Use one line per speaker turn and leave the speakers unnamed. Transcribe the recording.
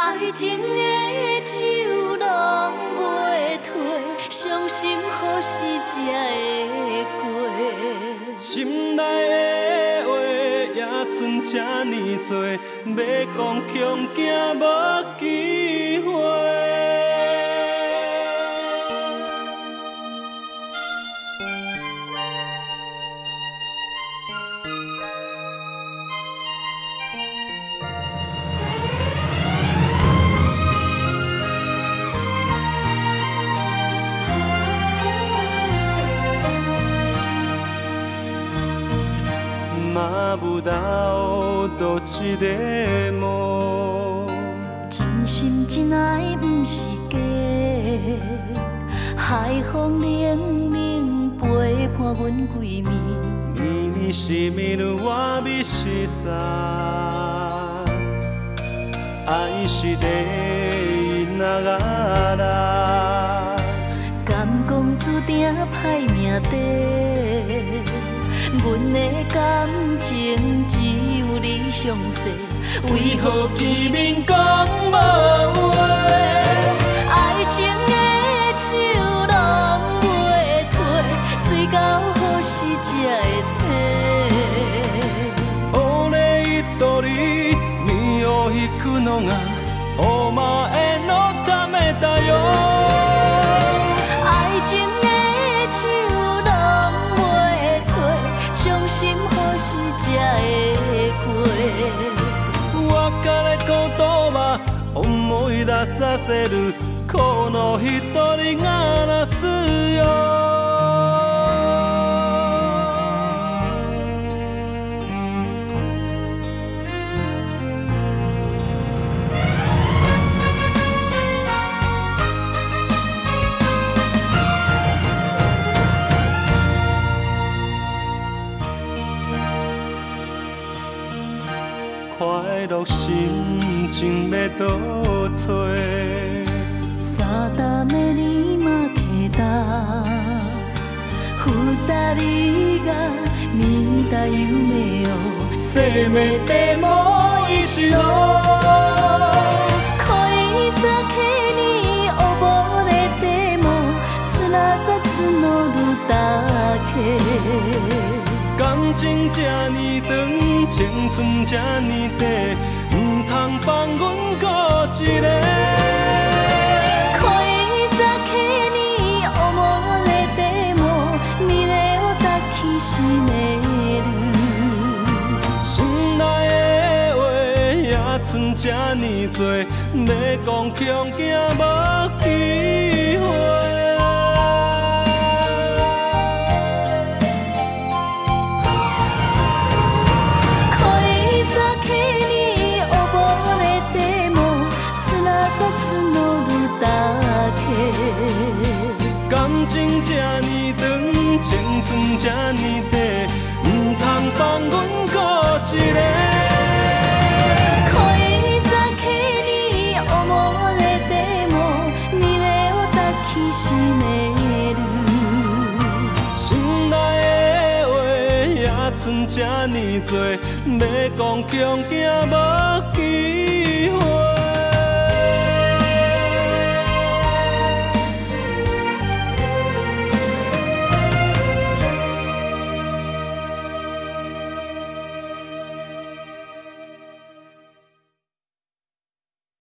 爱情的酒拢袂退，伤心何时才会过？
心内的话也剩这呢多，要讲恐惊无机会。嘛有斗多一个梦，
真心真爱不是假，海风冷冷陪伴阮归暝。
年年是美女我美是傻，爱是第一那个啦。
敢讲注定歹命地。阮的感情只有你上细，为何见面讲无话？爱情的酒拢袂退，醉到何时才会醒？
乌嘞一道理，你哦一苦弄啊，乌嘛会弄他们大哟。
爱情的酒拢袂退，伤心何时才会过？
我甲你孤独嘛，思い出させるこの一人がなすよ。快乐心情要倒找，
三沓的你嘛期待，古代你が見た夢を
せめてもう一度。
恋酒に溺れてもつらさ募るだけ。
感情这呢长，青春这呢短，唔通放阮搁一个。
恋酒に溺れても未来を抱きしめる。
心内的话也剩这呢多，要讲恐惊无机会。感情这呢长，青春这呢短，唔通放阮搁一个。
恋酒に溺れても未来を抱きしめる。
心内的话也剩这呢多，要讲恐惊无机